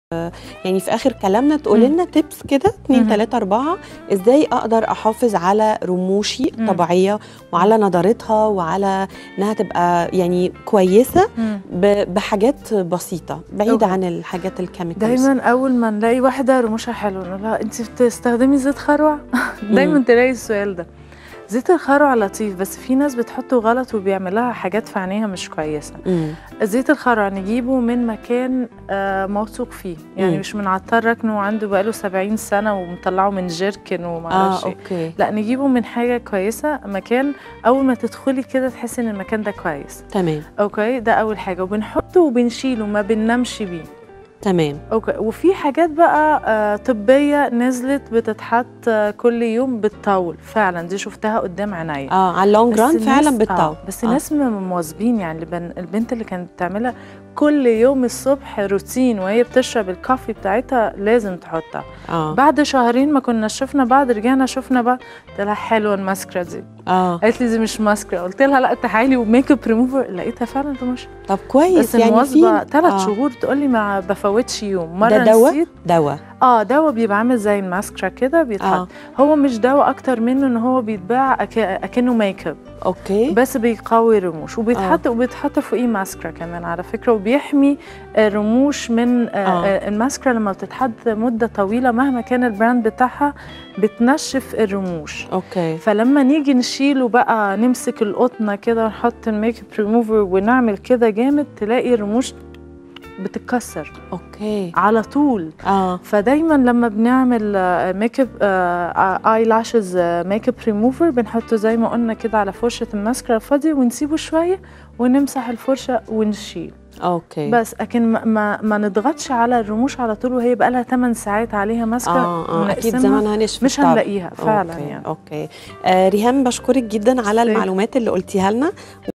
يعني في آخر كلامنا تقولي لنا تيبس كده 2 3 4 إزاي أقدر أحافظ على رموشي طبيعية وعلى نضارتها وعلى إنها تبقى يعني كويسة بحاجات بسيطة بعيدة عن الحاجات الكيميكالز. دايما أول ما نلاقي واحدة رموشها حلو نقول لها أنت بتستخدمي زيت خروع؟ دايما تلاقي السؤال ده. زيت الخروع لطيف بس في ناس بتحطه غلط وبيعملها حاجات في عينيها مش كويسة. زيت الخروع نجيبه من مكان موثوق فيه، يعني مش من عطار ركنه وعنده بقاله 70 سنة ومطلعه من جيركن ومعرفش أوكي. لا، نجيبه من حاجة كويسة، مكان أول ما تدخلي كده تحسي إن المكان ده كويس. تمام. أوكي، ده أول حاجة، وبنحطه وبنشيله ما بننامش بيه. تمام. اوكي. وفي حاجات بقى طبيه نزلت بتتحط كل يوم بتطول، فعلا دي شفتها قدام عينيا. على اللونج ران فعلا بتطول. بس الناس مواظبين، يعني البنت اللي كانت بتعملها كل يوم الصبح روتين وهي بتشرب الكافي بتاعتها لازم تحطها. بعد شهرين ما كنا شفنا بعض، رجعنا شفنا بعض، قلت لها حلوه الماسكرا دي. قالت لي دي مش ماسكرا، قلت لها لا تعالي وميك اب ريموفر، لقيتها فعلا رموش. طب كويس، بس يعني مواظبه 3 شهور تقول لي ما بفوتش يوم. مره ده دواء نسيت. دواء دواء بيبقى عامل زي الماسكرا كده بيتحط. هو مش دواء، اكتر منه ان هو بيتباع اكنه ميك اب. اوكي. بس بيقوي الرموش وبيتحط فوقيه ماسكرا كمان على فكره، وبيحمي الرموش من الماسكرا لما بتتحط مده طويله مهما كان البراند بتاعها بتنشف الرموش. اوكي. فلما نيجي نشيله بقى نمسك القطنه كده ونحط الميك اب ريموفر ونعمل كده جامد، تلاقي الرموش بتتكسر. اوكي. على طول. فدايما لما بنعمل ميك اب اي لاشز ميك اب ريموفر بنحطه زي ما قلنا كده على فرشه الماسكرا الفاضيه ونسيبه شويه ونمسح الفرشه ونشيل. اوكي. بس لكن ما نضغطش على الرموش على طول وهي بقى لها 8 ساعات عليها ماسكرا. اكيد زمانها نشفت، مش هنلاقيها فعلا. يعني اوكي. ريهام بشكرك جدا على المعلومات اللي قلتيها لنا.